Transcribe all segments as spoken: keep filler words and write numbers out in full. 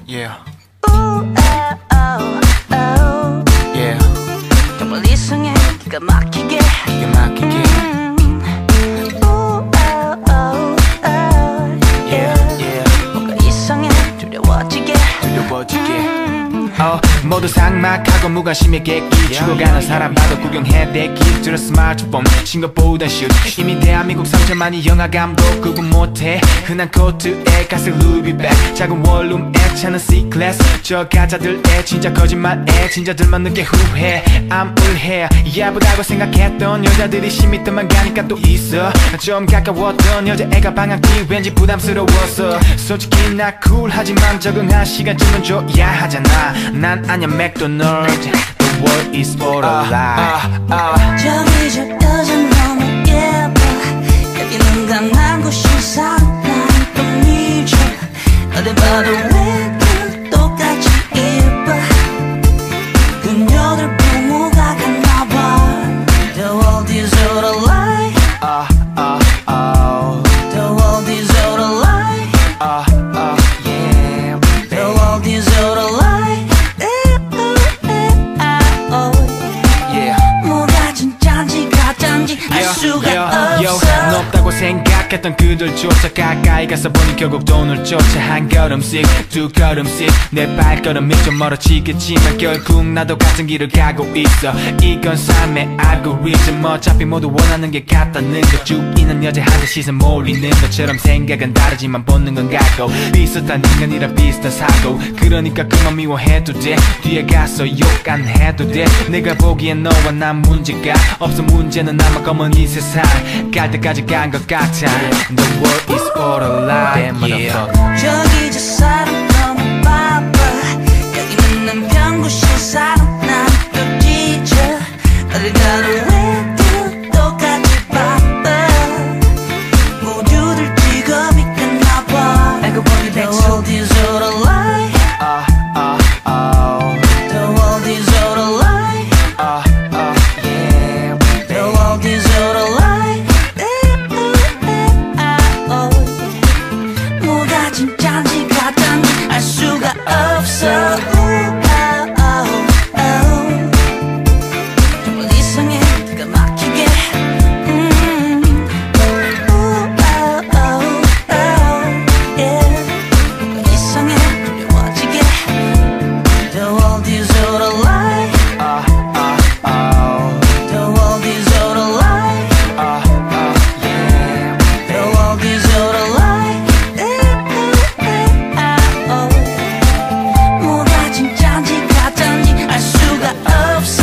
Yeah. Ooh, oh, oh, oh. Yeah. 정말 이상해 기가 막히게 기가 막히게. 음. Ooh, oh, oh, oh. Yeah, yeah. 뭔가 이상해 두려워지게 두려워지게. 음. 어, 모두 삭막하고 무관심에 객기 죽어가는 사람 봐도 구경해 대기 들어 스마트폰 신것보다 슛 이미 대한민국 삼천만이 영화 감독 구분 못해 흔한 코트에 갈색 루비백 작은 원룸에 차는 C-클래스 저 가짜들에 진짜 거짓말에 진짜들만 늦게 후회 암울해 예쁘다고 생각했던 여자들이 십 미터만 가니까 또 있어 좀 가까웠던 여자애가 방학뒤 왠지 부담스러웠어 솔직히 나 쿨하지만 적응할 시간쯤은 줘야 하잖아 난 아냐 맥도날드 The world is for a lie 저기 저 여자 너무 예뻐 여기 눈 감는 곳이 사랑도 미쳐 어디 봐도 왜 또 똑같이 예뻐 그녀들 부모가 갔나봐 The world is all a lie uh, uh, oh. The world is all a lie uh, uh, yeah, The world is all a lie 뭐가 진짠지 가짠지 알 수가 없어 높다고 생각했던 그들조차 가까이 가서 보니 결국 돈을 쫓아 한 걸음씩 두 걸음씩 내 발걸음이 좀 멀어지겠지만 결국 나도 같은 길을 가고 있어 이건 삶의 알고리즘 어차피 모두 원하는 게 같다는 것 죽이는 여자한테 시선 몰리는 것처럼 생각은 다르지만 보는 건 같고 비슷한 인간이라 비슷한 사고 그러니까 그만 미워해도 돼 뒤에 가서 욕 안 해도 돼 내가 보기엔 너와 난 문제가 없어 문제는 아마 검은 이 세상 갈 때까지 간 것 같아 The world is all a lie yeah. 저기 저 사람 너무 바빠 여기는 난 병구실 사람 난 또 지쳐 어딜 가도 왜 또 똑같이 바빠 모두들 직업이 끝나봐 알고 보니 The world is all a lie uh, uh, oh. The world is all a lie uh, uh, yeah, The world is all a lie 뭐가 진짠지 가짠지 알 수가 없어 정말 이상해 기가 막히게 음. 뭔가 이상해 두려워지게 The world is all a lie uh, uh, oh. The world is all a lie uh, uh, yeah, The world is all a lie 뭐가 진짠지 가짠지 알 수가 없어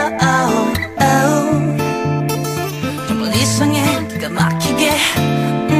정말 이상해 기가 막히게